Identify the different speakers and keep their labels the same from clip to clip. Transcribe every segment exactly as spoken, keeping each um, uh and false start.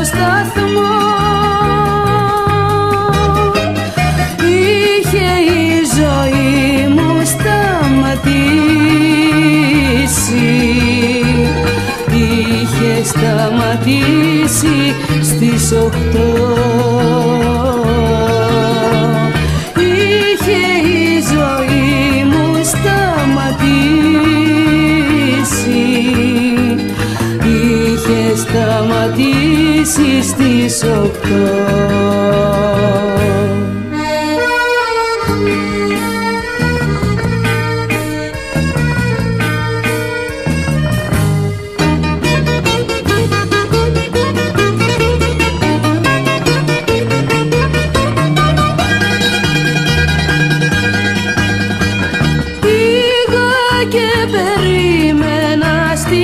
Speaker 1: σταθμό. Είχε η ζωή μου σταματήσει, είχε σταματήσει στις οκτώ. Είχε η ζωή μου σταματήσει, είχε σταματήσει στις οκτώ. Και περίμενα στη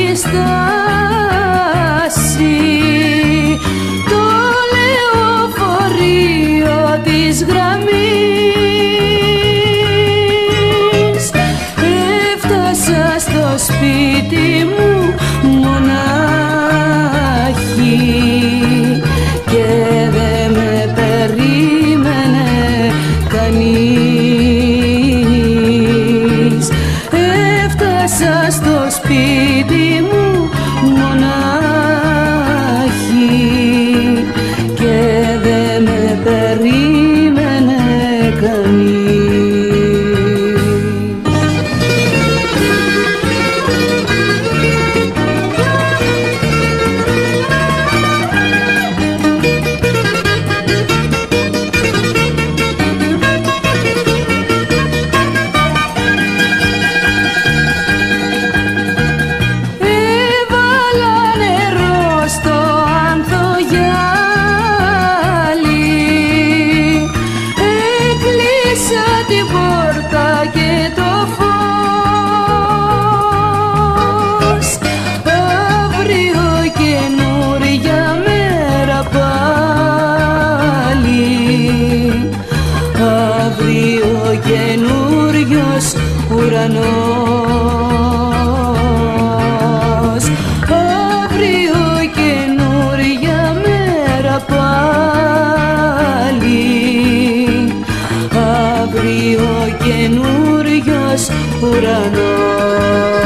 Speaker 1: στάση το λεωφορείο της γραμμής. Έφτασα στο σπίτι μου μονάχη και δε με περίμενε κανείς. Έφτασα στο σπίτι μου μονάχη και δε με περίμενε κανείς. Την πόρτα και το φως, αύριο καινούρια μέρα πάλι, αύριο καινούριος ουρανός, αύριο καινούρια μέρα πάλι, αύριο καινούριος ουρανός.